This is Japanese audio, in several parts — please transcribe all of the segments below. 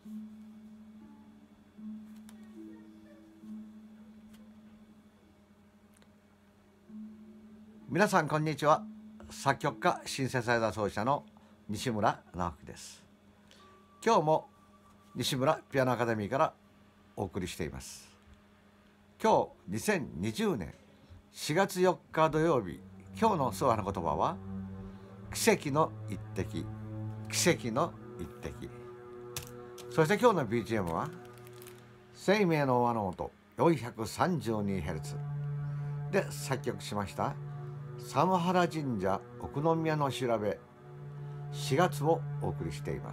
皆さんこんにちは。作曲家シンセサイザー奏者の西村直樹です。今日も西村ピアノアカデミーからお送りしています。今日2020年4月4日土曜日、今日の奏和の言葉は奇跡の一滴、奇跡の一滴。そして今日の BGM は生命の和の音 432Hz で作曲しましたサムハラ神社奥宮の調べ4月をお送りしています。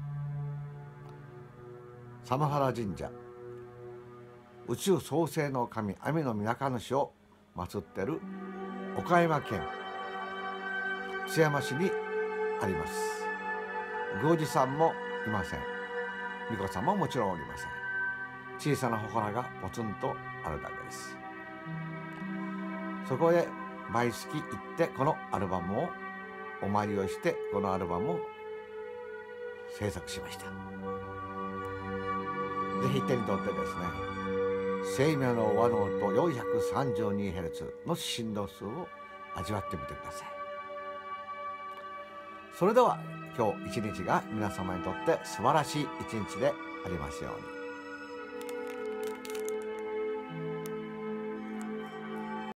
サムハラ神社、宇宙創生の神天の御中主を祀っている岡山県津山市にあります。宮司さんもいません。巫女さんももちろんおりません。小さな祠がポツンとあるだけです。そこへ毎月行ってこのアルバムをお参りをしてこのアルバムを制作しました。ぜひ手に取ってですね、生命の和の音 432Hz の振動数を味わってみてください。それでは今日一日が皆様にとって素晴らしい一日でありますように。